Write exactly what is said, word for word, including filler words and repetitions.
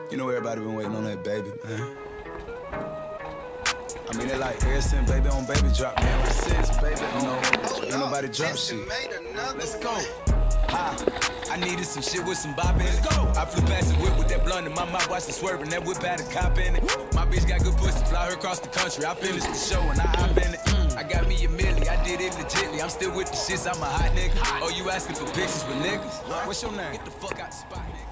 You know everybody been waiting on that baby, man. I mean, they like ever since baby on baby drop, man. Ever since baby, you know, ain't nobody drop shit. Let's go. Hi. I needed some shit with some bop in it. Let's go. I flew past the whip with that blunt in my mouth, watched it swerving. That whip had a cop in it. My bitch got good pussy, fly her across the country. I finished the show and I hop in it. I got me a milli, I did it legitly. I'm still with the shits, I'm a hot nigga. Oh, you asking for pictures with niggas? What's your name? Get the fuck out the spot, nigga.